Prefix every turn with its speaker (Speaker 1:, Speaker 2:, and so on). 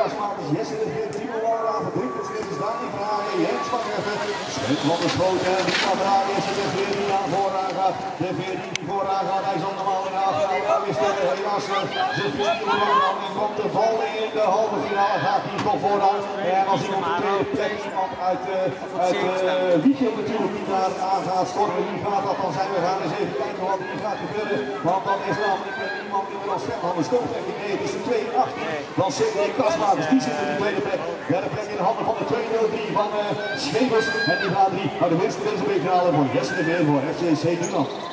Speaker 1: Kasmakers, Jesse de Veer, Timo Walraven, Drinkelsnippers, Dani Vragen, Jens van Geffen, Sven van der Schoten, Rima Vragen, Jesse de Veer die aan vooraan gaat. De Veer die vooraan gaat, hij zal normaal in de afspraak uitstellen. Helaas, ze vieren lang en komt de val in de halve finale, gaat hij toch vooraan. En als hij op de tweede plek iemand uit Wiegel natuurlijk niet daar aan gaat stormen, wie gaat dat dan zijn? We gaan eens even kijken wat er gaat gebeuren, want dan is namelijk iemand inmiddels ver van de stoptrekking. Nee, het is de 2-18 van CD Kasmakers, die zit in de tweede plek. Derde plek in de handen van de 2-0-3 van Schevers. En die gaat 3 naar de winst in deze weekfinale voor Jesse de Veer voor FCC Nuland.